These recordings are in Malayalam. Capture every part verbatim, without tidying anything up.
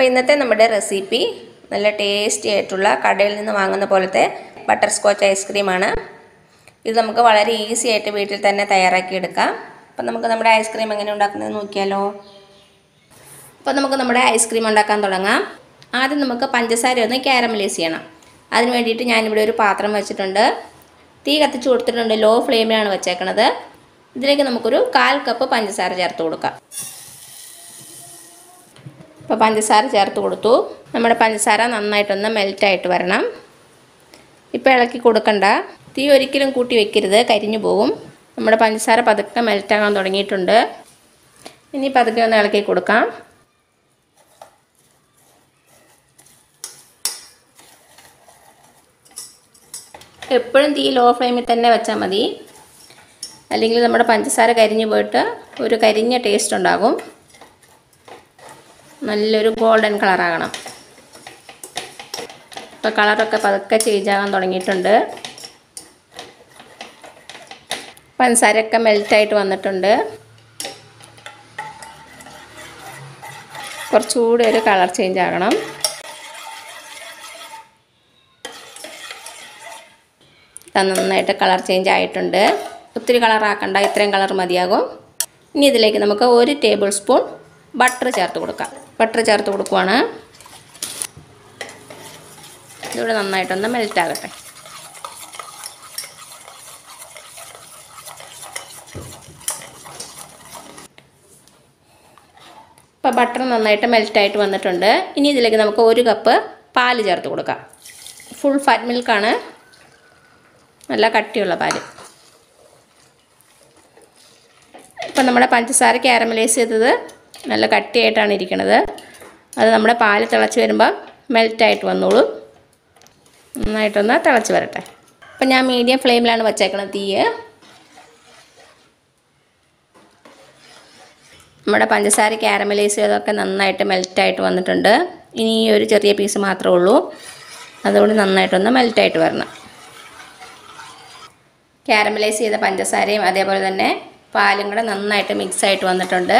അപ്പോൾ ഇന്നത്തെ നമ്മുടെ റെസിപ്പി നല്ല ടേസ്റ്റി ആയിട്ടുള്ള കടയിൽ നിന്ന് വാങ്ങുന്ന പോലത്തെ ബട്ടർ സ്കോച്ച് ഐസ്ക്രീമാണ്. ഇത് നമുക്ക് വളരെ ഈസി ആയിട്ട് വീട്ടിൽ തന്നെ തയ്യാറാക്കി എടുക്കാം. അപ്പോൾ നമുക്ക് നമ്മുടെ ഐസ്ക്രീം എങ്ങനെ ഉണ്ടാക്കുന്നത് നോക്കിയാലോ. അപ്പോൾ നമുക്ക് നമ്മുടെ ഐസ്ക്രീം ഉണ്ടാക്കാൻ തുടങ്ങാം. ആദ്യം നമുക്ക് പഞ്ചസാര ഒന്ന് കാരമലൈസ് ചെയ്യണം. അതിന് വേണ്ടിയിട്ട് ഞാനിവിടെ ഒരു പാത്രം വെച്ചിട്ടുണ്ട്. തീ കത്തിച്ച് കൊടുത്തിട്ടുണ്ട്. ലോ ഫ്ലെയിമിലാണ് വെച്ചേക്കണത്. ഇതിലേക്ക് നമുക്കൊരു കാൽ കപ്പ് പഞ്ചസാര ചേർത്ത് കൊടുക്കാം. അപ്പോൾ പഞ്ചസാര ചേർത്ത് കൊടുത്തു. നമ്മുടെ പഞ്ചസാര നന്നായിട്ടൊന്ന് മെൽറ്റായിട്ട് വരണം. ഇപ്പോൾ ഇളക്കി കൊടുക്കണ്ട. തീ ഒരിക്കലും കൂട്ടി വെക്കരുത്, കരിഞ്ഞു പോകും. നമ്മുടെ പഞ്ചസാര പതുക്കെ മെൽറ്റാകാൻ തുടങ്ങിയിട്ടുണ്ട്. ഇനി പതുക്കെ ഒന്ന് ഇളക്കി കൊടുക്കാം. എപ്പോഴും തീ ലോ ഫ്ലെയിമിൽ തന്നെ വെച്ചാൽ മതി, അല്ലെങ്കിൽ നമ്മുടെ പഞ്ചസാര കരിഞ്ഞു പോയിട്ട് ഒരു കരിഞ്ഞ ടേസ്റ്റ് ഉണ്ടാകും. നല്ലൊരു ഗോൾഡൻ കളറാകണം. ഇപ്പോൾ കളറൊക്കെ പതുക്കെ ചേഞ്ച് ആകാൻ തുടങ്ങിയിട്ടുണ്ട്. പഞ്ചസാരയൊക്കെ മെൽറ്റായിട്ട് വന്നിട്ടുണ്ട്. കുറച്ചുകൂടി ഒരു കളർ ചേഞ്ച് ആകണം. നന്നായിട്ട് കളർ ചേഞ്ച് ആയിട്ടുണ്ട്. ഒത്തിരി കളറാക്കണ്ട, ഇത്രയും കളർ മതിയാകും. ഇനി ഇതിലേക്ക് നമുക്ക് ഒരു ടേബിൾ സ്പൂൺ ബട്ടർ ചേർത്ത് കൊടുക്കാം. ബട്ടർ ചേർത്ത് കൊടുക്കുവാണ്. ഇതിവിടെ നന്നായിട്ടൊന്ന് മെൽറ്റാകട്ടെ. ഇപ്പോൾ ബട്ടർ നന്നായിട്ട് മെൽറ്റായിട്ട് വന്നിട്ടുണ്ട്. ഇനി ഇതിലേക്ക് നമുക്ക് ഒരു കപ്പ് പാല് ചേർത്ത് കൊടുക്കാം. ഫുൾ ഫാറ്റ് മിൽക്കാണ്, നല്ല കട്ടിയുള്ള പാല്. ഇപ്പം നമ്മുടെ പഞ്ചസാര കാരമലൈസ് ചെയ്തത് നല്ല കട്ടിയായിട്ടാണ് ഇരിക്കുന്നത്. അത് നമ്മുടെ പാല് തിളച്ച് വരുമ്പോൾ മെൽറ്റായിട്ട് വന്നോളും. നന്നായിട്ടൊന്ന് തിളച്ച് വരട്ടെ. അപ്പം ഞാൻ മീഡിയം ഫ്ലെയിമിലാണ് വച്ചേക്കുന്നത് തീ. നമ്മുടെ പഞ്ചസാര കാരമലൈസ് ചെയ്തതൊക്കെ നന്നായിട്ട് മെൽറ്റായിട്ട് വന്നിട്ടുണ്ട്. ഇനി ഈ ഒരു ചെറിയ പീസ് മാത്രമേ ഉള്ളൂ. അതുകൊണ്ട് നന്നായിട്ടൊന്ന് മെൽറ്റായിട്ട് വരണം. കാരമലൈസ് ചെയ്ത പഞ്ചസാരയും അതേപോലെ തന്നെ പാലും കൂടെ നന്നായിട്ട് മിക്സായിട്ട് വന്നിട്ടുണ്ട്.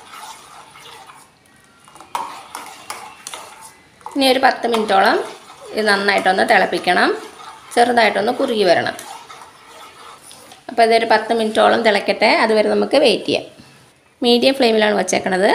ഇനി ഒരു പത്ത് മിനിറ്റോളം ഇത് നന്നായിട്ടൊന്ന് തിളപ്പിക്കണം. ചെറുതായിട്ടൊന്ന് കുറുകി വരണം. അപ്പോൾ ഇതൊരു പത്ത് മിനിറ്റോളം തിളക്കട്ടെ. അതുവരെ നമുക്ക് വെയിറ്റ് ചെയ്യാം. മീഡിയം ഫ്ലെയിമിലാണ് വച്ചേക്കണത്.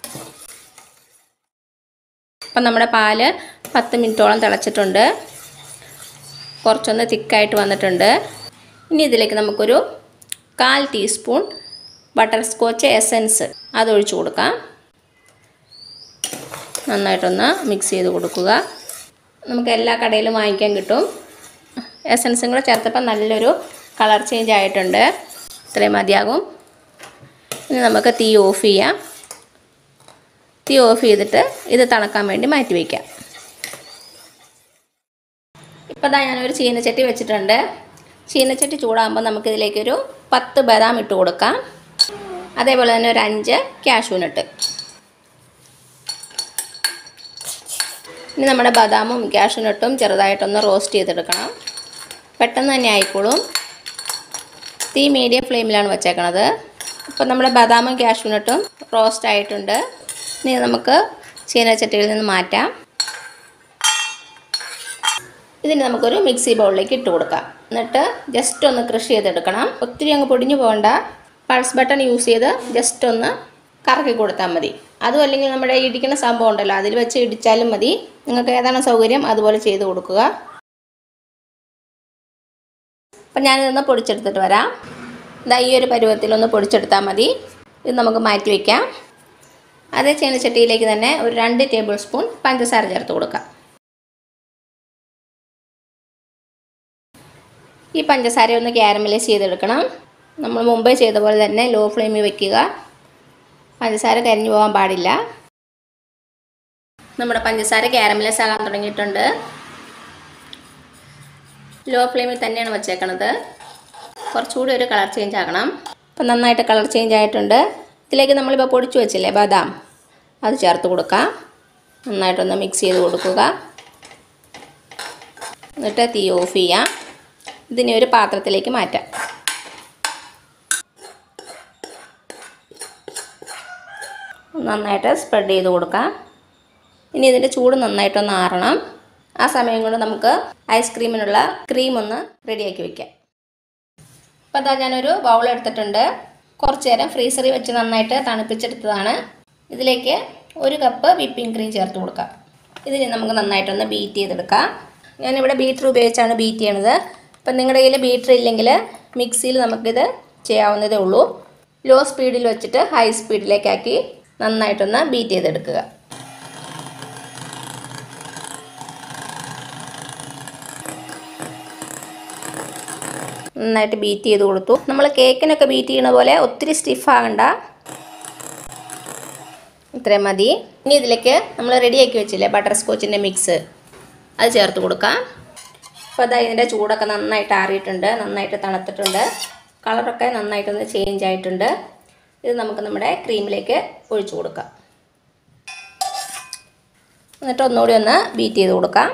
അപ്പം നമ്മുടെ പാല് പത്ത് മിനിറ്റോളം തിളച്ചിട്ടുണ്ട്. കുറച്ചൊന്ന് തിക്കായിട്ട് വന്നിട്ടുണ്ട്. ഇനി ഇതിലേക്ക് നമുക്കൊരു കാൽ ടീസ്പൂൺ ബട്ടർ സ്കോച്ച് എസൻസ് അതൊഴിച്ച് കൊടുക്കാം. നന്നായിട്ടൊന്ന് മിക്സ് ചെയ്ത് കൊടുക്കുക. നമുക്ക് എല്ലാ കടയിലും വാങ്ങിക്കാൻ കിട്ടും. എസൻസും കൂടെ ചേർത്തപ്പോൾ നല്ലൊരു കളർ ചേഞ്ച് ആയിട്ടുണ്ട്. ഇത്രയും മതിയാകും. ഇനി നമുക്ക് തീ ഓഫ് ചെയ്യാം. തീ ഓഫ് ചെയ്തിട്ട് ഇത് തണുക്കാൻ വേണ്ടി മാറ്റി വയ്ക്കാം. ഇപ്പോൾ ദാ ഞാനൊരു ചീനച്ചട്ടി വെച്ചിട്ടുണ്ട്. ചീനച്ചട്ടി ചൂടാകുമ്പോൾ നമുക്കിതിലേക്കൊരു പത്ത് ബദാം ഇട്ട് കൊടുക്കാം. അതേപോലെ തന്നെ ഒരു അഞ്ച് കാഷ്യൂ നട്ട്. ഇനി നമ്മുടെ ബദാമും കാഷ്യൂ നട്ടും ചെറുതായിട്ടൊന്ന് റോസ്റ്റ് ചെയ്തെടുക്കണം. പെട്ടെന്ന് തന്നെ ആയിക്കോളും. തീ മീഡിയം ഫ്ലെയിമിലാണ് വച്ചേക്കണത്. അപ്പോൾ നമ്മുടെ ബദാമും കാഷ്യൂ നട്ടും റോസ്റ്റ് ആയിട്ടുണ്ട്. ഇനി നമുക്ക് ചീനച്ചട്ടിയിൽ നിന്ന് മാറ്റാം. ഇതിന് നമുക്കൊരു മിക്സി ബൗളിലേക്ക് ഇട്ട് കൊടുക്കാം. എന്നിട്ട് ജസ്റ്റ് ഒന്ന് ക്രഷ് ചെയ്തെടുക്കണം. ഒത്തിരി അങ്ങ് പൊടിഞ്ഞു പോകണ്ട. പൾസ് ബട്ടൺ യൂസ് ചെയ്ത് ജസ്റ്റ് ഒന്ന് കറക്കി കൊടുത്താൽ മതി. അതും അല്ലെങ്കിൽ നമ്മുടെ ഇടിക്കുന്ന സംഭവം ഉണ്ടല്ലോ, അതിൽ വെച്ച് ഇടിച്ചാലും മതി. നിങ്ങൾക്ക് ഏതാണ് സൗകര്യം അതുപോലെ ചെയ്ത് കൊടുക്കുക. അപ്പം ഞാനിതൊന്ന് പൊടിച്ചെടുത്തിട്ട് വരാം. ഇതാ ഈ ഒരു പരുവത്തിലൊന്ന് പൊടിച്ചെടുത്താൽ മതി. ഇത് നമുക്ക് മാറ്റി വയ്ക്കാം. അതേ ചീനച്ചട്ടിയിലേക്ക് തന്നെ ഒരു രണ്ട് ടേബിൾ സ്പൂൺ പഞ്ചസാര ചേർത്ത് കൊടുക്കാം. ഈ പഞ്ചസാര ഒന്ന് കാരമലൈസ് ചെയ്തെടുക്കണം. നമ്മൾ മുമ്പേ ചെയ്ത പോലെ തന്നെ ലോ ഫ്ലെയിമിൽ വയ്ക്കുക. പഞ്ചസാര കരിഞ്ഞു പോകാൻ പാടില്ല. നമ്മുടെ പഞ്ചസാര കാരമലൈസ് ആകാൻ തുടങ്ങിയിട്ടുണ്ട്. ലോ ഫ്ലെയിമിൽ തന്നെയാണ് വച്ചേക്കണത്. കുറച്ചുകൂടി ഒരു കളർ ചേഞ്ച് ആകണം. അപ്പം നന്നായിട്ട് കളർ ചേഞ്ച് ആയിട്ടുണ്ട്. ഇതിലേക്ക് നമ്മളിപ്പോൾ പൊടിച്ചു വെച്ചില്ലേ ബദാം, അത് ചേർത്ത് കൊടുക്കാം. നന്നായിട്ടൊന്ന് മിക്സ് ചെയ്ത് കൊടുക്കുക. എന്നിട്ട് തീ ഓഫ് ചെയ്യാം. ഇതിനെ ഒരു പാത്രത്തിലേക്ക് മാറ്റാം. നന്നായിട്ട് സ്പ്രെഡ് ചെയ്ത് കൊടുക്കാം. ഇനി ഇതിൻ്റെ ചൂട് നന്നായിട്ടൊന്ന് ആറണം. ആ സമയം കൊണ്ട് നമുക്ക് ഐസ്ക്രീമിനുള്ള ക്രീം ഒന്ന് റെഡിയാക്കി വയ്ക്കാം. അപ്പോൾ അതാ ഞാനൊരു ബൗൾ എടുത്തിട്ടുണ്ട്. കുറച്ച് നേരം ഫ്രീസറിൽ വെച്ച് നന്നായിട്ട് തണുപ്പിച്ചെടുത്തതാണ്. ഇതിലേക്ക് ഒരു കപ്പ് വിപ്പിംഗ് ക്രീം ചേർത്ത് കൊടുക്കാം. ഇതിന് നമുക്ക് നന്നായിട്ടൊന്ന് ബീറ്റ് ചെയ്തെടുക്കാം. ഞാനിവിടെ ബീറ്റർ ഉപയോഗിച്ചാണ് ബീറ്റ് ചെയ്യണത്. അപ്പം നിങ്ങളുടെ കയ്യിൽ ബീറ്റർ ഇല്ലെങ്കിൽ മിക്സിയിൽ നമുക്കിത് ചെയ്യാവുന്നതേ ഉള്ളൂ. ലോ സ്പീഡിൽ വെച്ചിട്ട് ഹൈ സ്പീഡിലേക്കാക്കി നന്നായിട്ടൊന്ന് ബീറ്റ് ചെയ്തെടുക്കുക. നന്നായിട്ട് ബീറ്റ് ചെയ്ത് കൊടുത്തു. നമ്മൾ കേക്കിനൊക്കെ ബീറ്റ് ചെയ്യണ പോലെ ഒത്തിരി സ്റ്റിഫാകണ്ട, ഇത്രയും മതി. ഇനി ഇതിലേക്ക് നമ്മൾ റെഡിയാക്കി വെച്ചില്ലേ ബട്ടർ സ്കോച്ചിൻ്റെ മിക്സ്, അത് ചേർത്ത് കൊടുക്കാം. അപ്പോൾ അതാ ഇതിൻ്റെ ചൂടൊക്കെ നന്നായിട്ട് ആറിയിട്ടുണ്ട്, നന്നായിട്ട് തണുത്തിട്ടുണ്ട്, കളറൊക്കെ നന്നായിട്ടൊന്ന് ചേഞ്ച് ആയിട്ടുണ്ട്. ഇത് നമുക്ക് നമ്മുടെ ക്രീമിലേക്ക് ഒഴിച്ചു കൊടുക്കാം. എന്നിട്ട് ഒന്നുകൂടി ഒന്ന് ബീറ്റ് ചെയ്ത് കൊടുക്കാം.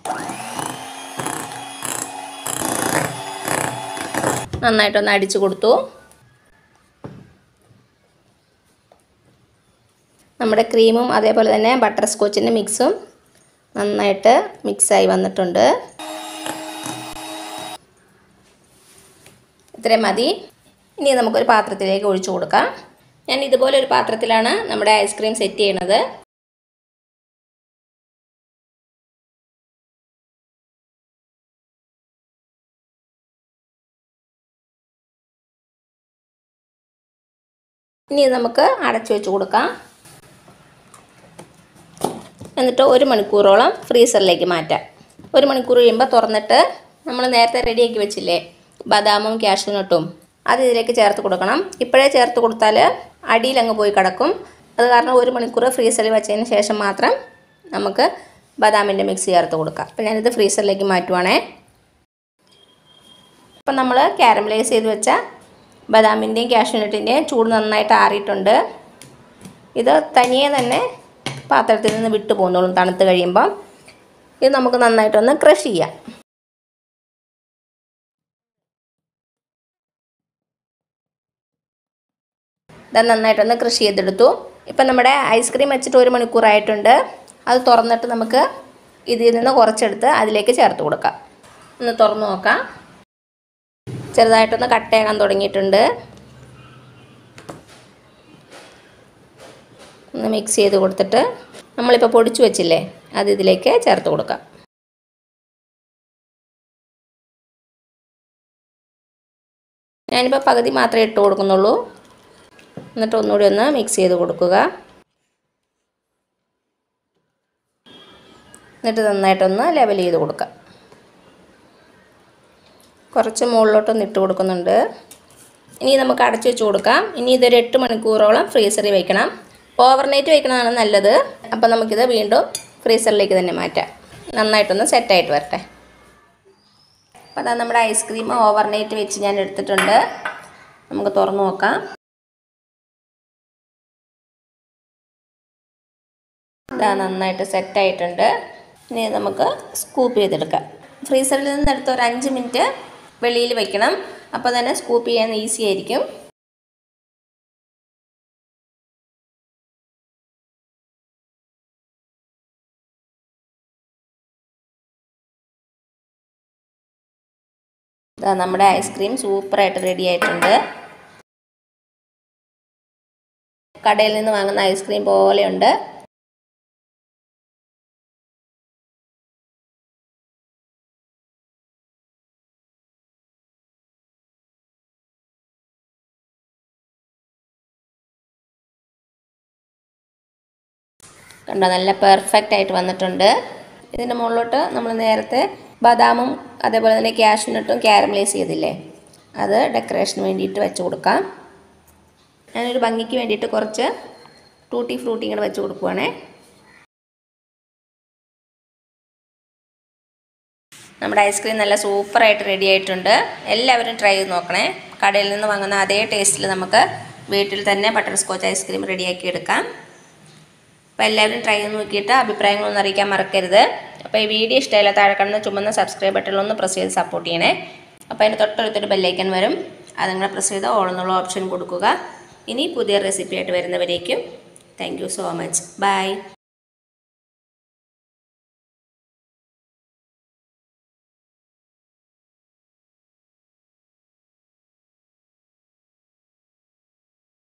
നന്നായിട്ടൊന്ന് അടിച്ചു കൊടുത്തു. നമ്മുടെ ക്രീമും അതേപോലെ തന്നെ ബട്ടർ സ്കോച്ചിൻ്റെ മിക്സും നന്നായിട്ട് മിക്സായി വന്നിട്ടുണ്ട്. ഇത്രയും മതി. ഇനി നമുക്കൊരു പാത്രത്തിലേക്ക് ഒഴിച്ചു കൊടുക്കാം. ഞാൻ ഇതുപോലെ ഒരു പാത്രത്തിലാണ് നമ്മുടെ ഐസ്ക്രീം സെറ്റ് ചെയ്യണത്. ഇനി നമുക്ക് അടച്ചു വെച്ച് കൊടുക്കാം. എന്നിട്ട് ഒരു മണിക്കൂറോളം ഫ്രീസറിലേക്ക് മാറ്റാം. ഒരു മണിക്കൂർ കഴിയുമ്പോൾ തുറന്നിട്ട് നമ്മൾ നേരത്തെ റെഡിയാക്കി വെച്ചില്ലേ ബദാമും കാഷ്യൂനട്ടും, അത് ഇതിലേക്ക് ചേർത്ത് കൊടുക്കണം. ഇപ്പോഴേ ചേർത്ത് കൊടുത്താൽ അടിയിലങ്ങ് പോയി കിടക്കും. അത് കാരണം ഒരു മണിക്കൂർ ഫ്രീസറിൽ വെച്ചതിന് ശേഷം മാത്രം നമുക്ക് ബദാമിൻ്റെ മിക്സ് ചേർത്ത് കൊടുക്കാം. അപ്പോൾ ഞാനിത് ഫ്രീസറിലേക്ക് മാറ്റുവാണേ. അപ്പം നമ്മൾ കാരമലൈസ് ചെയ്ത് വെച്ച ബദാമിൻ്റെയും കാഷ്യൂനട്ടിൻ്റെയും ചൂട് നന്നായിട്ട് ആറിയിട്ടുണ്ട്. ഇത് തനിയെ തന്നെ പാത്രത്തിൽ നിന്ന് വിട്ടു പോകുന്നോളും തണുത്ത് കഴിയുമ്പം. ഇത് നമുക്ക് നന്നായിട്ടൊന്ന് ക്രഷ് ചെയ്യാം. ഇത് നന്നായിട്ടൊന്ന് ക്രഷ് ചെയ്തെടുത്തു. ഇപ്പം നമ്മുടെ ഐസ്ക്രീം വെച്ചിട്ട് ഒരു മണിക്കൂറായിട്ടുണ്ട്. അത് തുറന്നിട്ട് നമുക്ക് ഇതിൽ നിന്ന് കുറച്ചെടുത്ത് അതിലേക്ക് ചേർത്ത് കൊടുക്കാം. ഒന്ന് തുറന്ന് നോക്കാം. ചെറുതായിട്ടൊന്ന് കട്ടയാകാൻ തുടങ്ങിയിട്ടുണ്ട്. ഒന്ന് മിക്സ് ചെയ്ത് കൊടുത്തിട്ട് നമ്മളിപ്പോൾ പൊടിച്ചു വെച്ചില്ലേ അത് ഇതിലേക്ക് ചേർത്ത് കൊടുക്കാം. ഞാനിപ്പോൾ പകുതി മാത്രമേ ഇട്ട് കൊടുക്കുന്നുള്ളൂ. എന്നിട്ട് ഒന്നുകൂടി ഒന്ന് മിക്സ് ചെയ്ത് കൊടുക്കുക. എന്നിട്ട് നന്നായിട്ടൊന്ന് ലെവൽ ചെയ്ത് കൊടുക്കാം. കുറച്ച് മുകളിലോട്ടൊന്ന് ഇട്ട് കൊടുക്കുന്നുണ്ട്. ഇനി നമുക്ക് അടച്ചു വെച്ച് കൊടുക്കാം. ഇനി ഇതൊരു എട്ട് മണിക്കൂറോളം ഫ്രീസറിൽ വയ്ക്കണം. ഓവർനൈറ്റ് വയ്ക്കണതാണ് നല്ലത്. അപ്പം നമുക്കിത് വീണ്ടും ഫ്രീസറിലേക്ക് തന്നെ മാറ്റാം. നന്നായിട്ടൊന്ന് സെറ്റായിട്ട് വരട്ടെ. അപ്പോൾ അതാ നമ്മുടെ ഐസ്ക്രീം ഓവർനൈറ്റ് വെച്ച് ഞാൻ എടുത്തിട്ടുണ്ട്. നമുക്ക് തുറന്ന് നോക്കാം. ഇതാ നന്നായിട്ട് സെറ്റായിട്ടുണ്ട്. ഇനി നമുക്ക് സ്കൂപ്പ് ചെയ്തെടുക്കാം. ഫ്രീസറിൽ നിന്ന് എടുത്ത് ഒരു അഞ്ച് മിനിറ്റ് വെളിയിൽ വയ്ക്കണം. അപ്പോൾ തന്നെ സ്കൂപ്പ് ചെയ്യാൻ ഈസി ആയിരിക്കും. ഇതാ നമ്മുടെ ഐസ്ക്രീം സൂപ്പറായിട്ട് റെഡി ആയിട്ടുണ്ട്. കടയിൽ നിന്ന് വാങ്ങുന്ന ഐസ്ക്രീം പോലെയുണ്ട്. കണ്ടോ, നല്ല പെർഫെക്റ്റ് ആയിട്ട് വന്നിട്ടുണ്ട്. ഇതിൻ്റെ മുകളിലോട്ട് നമ്മൾ നേരത്തെ ബദാമും അതേപോലെ തന്നെ കാഷ്യൂനട്ടും കാരമലൈസ് ചെയ്തില്ലേ, അത് ഡെക്കറേഷന് വേണ്ടിയിട്ട് വെച്ച് കൊടുക്കാം. ഞാനൊരു ഭംഗിക്ക് വേണ്ടിയിട്ട് കുറച്ച് ടൂട്ടി ഫ്രൂട്ടി കൂടെ വെച്ച് കൊടുക്കുവാണേ. നമ്മുടെ ഐസ്ക്രീം നല്ല സൂപ്പറായിട്ട് റെഡി ആയിട്ടുണ്ട്. എല്ലാവരും ട്രൈ ചെയ്ത് നോക്കണേ. കടയിൽ നിന്ന് വാങ്ങുന്ന അതേ ടേസ്റ്റിൽ നമുക്ക് വീട്ടിൽ തന്നെ ബട്ടർ സ്കോച്ച് ഐസ്ക്രീം റെഡിയാക്കി എടുക്കാം. അപ്പോൾ എല്ലാവരും ട്രൈ ചെയ്ത് നോക്കിയിട്ട് അഭിപ്രായങ്ങളൊന്നും അറിയിക്കാൻ മറക്കരുത്. അപ്പോൾ ഈ വീഡിയോ ഇഷ്ടമായില്ല താഴെ കാണുന്ന ചുമന്ന സബ്സ്ക്രൈബ് ബട്ടണിലൊന്ന് പ്രസ് ചെയ്ത് സപ്പോർട്ട് ചെയ്യണേ. അപ്പോൾ അതിന് തൊട്ടടുത്തൊരു ബെല്ലൈക്കൻ വരും, അത് നിങ്ങൾ പ്രസ് ചെയ്ത് ഓൾ എന്നുള്ള ഓപ്ഷൻ കൊടുക്കുക. ഇനി പുതിയ റെസിപ്പി ആയിട്ട് വരുന്നവരേക്കും thank you so much. By.